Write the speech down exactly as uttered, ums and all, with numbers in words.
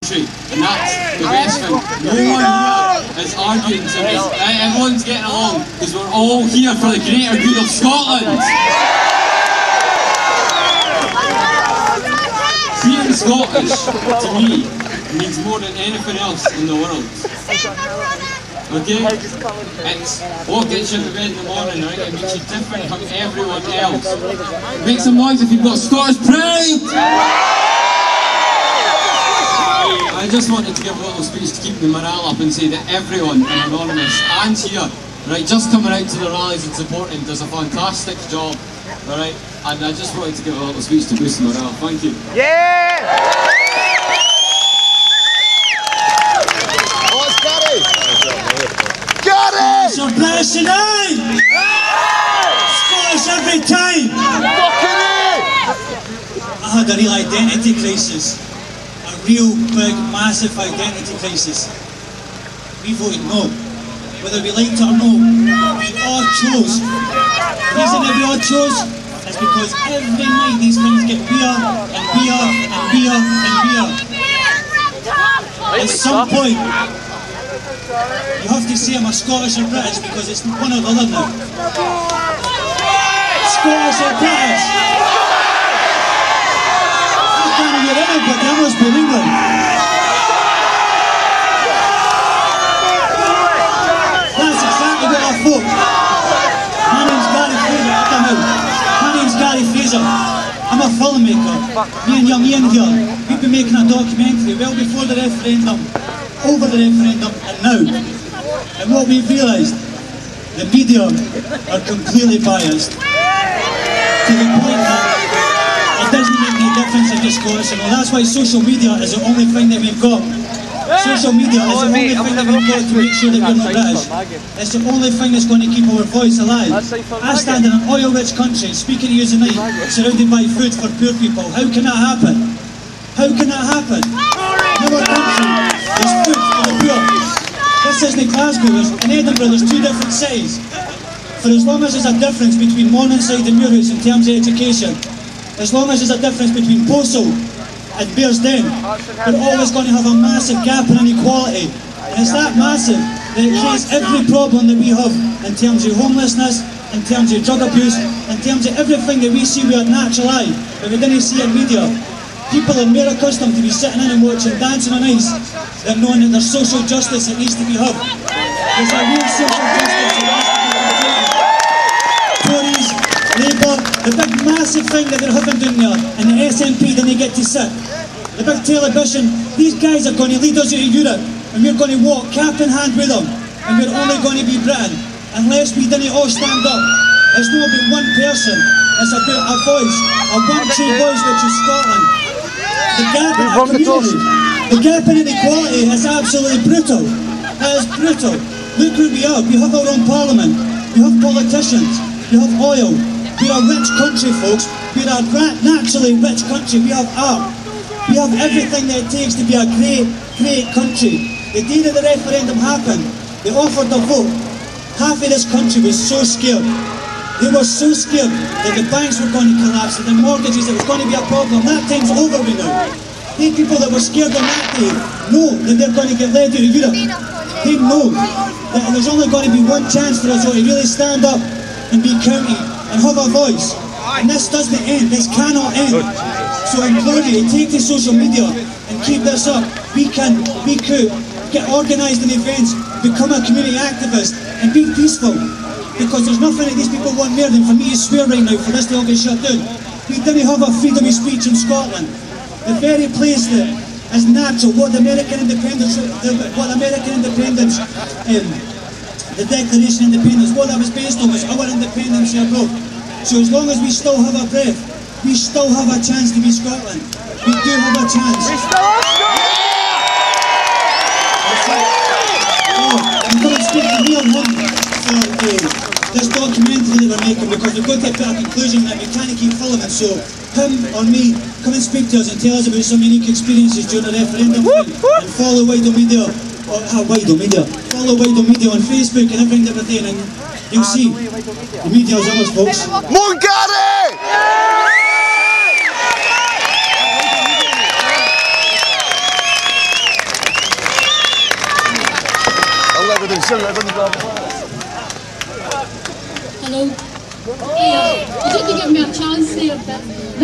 And that's the best thing. No one here is arguing to me. Everyone's getting along because we're all here for the greater good of Scotland. Being Scottish, to me, means more than anything else in the world. Okay? It's what gets you to bed in the morning, right? It makes you different from everyone else. Make some noise if you've got Scottish pride! I just wanted to give a little speech to keep the morale up and say that everyone in Anonymous and here, right, just coming out to the rallies and supporting does a fantastic job, alright, and I just wanted to give a little speech to boost morale. Thank you. Yeah! Oh, it's Gary! Gary! Scottish British tonight! Scottish every time! Fucking it! I had a real identity crisis. Real big, massive identity crisis. We voted no. Whether we liked it or no, we all chose. The reason that we all chose is because every night these things get beer and beer and beer and beer. At some point, you have to say I'm a Scottish or British because it's one or the other now. Scottish or British? I can't hear anybody, I must be in England. That's exactly what I thought. My name's Gary Fraser, I come out. My name's Gary Fraser. I'm a filmmaker. Me and young Ian here, we've been making a documentary well before the referendum, over the referendum and now. And what we've realised, the media are completely biased to the point that it doesn't make any difference if you're Scottish or not. That's why social media is the only thing that we've got. Social media is the only thing that we've got to make sure that we're not British. It's the only thing that's going to keep our voice alive. I stand in an oil-rich country, speaking to you tonight, surrounded by food for poor people. How can that happen? How can that happen? In our country, there's food for the poor. This isn't Glasgow. In Edinburgh, there's two different cities. For as long as there's a difference between Morningside and Muirhouse in terms of education, as long as there's a difference between Postal and Bearsden, we're always going to have a massive gap in inequality. And it's that massive that it creates every problem that we have in terms of homelessness, in terms of drug abuse, in terms of everything that we see with our natural eye, but we didn't see in media. People are more accustomed to be sitting in and watching Dancing on Ice than knowing that there's social justice that needs to be had. There's a real social justice that needs to be had. Tories, Labour, the big massive thing that they're having down there, and the S N P didn't get to sit. The big television, these guys are going to lead us out of Europe, and we're going to walk cap in hand with them, and we're only going to be Britain, unless we didn't all stand up. It's not about one person, it's about a voice, a one true voice which is Scotland. The gap in our community, the gap in inequality is absolutely brutal. It is brutal. Look who we are, we have our own parliament, we have politicians, we have oil. We're a rich country, folks. We're a naturally rich country. We have art. We have everything that it takes to be a great, great country. The day that the referendum happened, they offered a vote. Half of this country was so scared. They were so scared that the banks were going to collapse, that the mortgages, it was going to be a problem. That time's over with now. These people that were scared on that day know that they're going to get led out of Europe. They know that there's only going to be one chance for us all to really stand up and be counted and have a voice. And this doesn't end, this cannot end. So I implore you to take to social media and keep this up. We can, we could get organised in events, become a community activist and be peaceful. Because there's nothing that these people want more than for me to swear right now for this to all get shut down. We didn't have a freedom of speech in Scotland. The very place that is natural, what the American independence, what American independence, um, the Declaration of Independence, what that was based on was our independence abroad. So as long as we still have a breath, we still have a chance to be Scotland. We do have a chance. We still have Scotland! Oh, I'm going to speak to Neil Hunt for uh, this documentary that we're making, because we've got to get to a conclusion that we can't keep filming. So him or me, come and speak to us and tell us about some unique experiences during the referendum. And, and follow Wider Media, or uh, Wider Media, follow Wider Media on Facebook and everything that we're doing, and you'll see the media is ours, folks. Mungari! 하거든. 시작을 할 거니까. Hello. Hey, uh, would you like to give me a chance here a bit?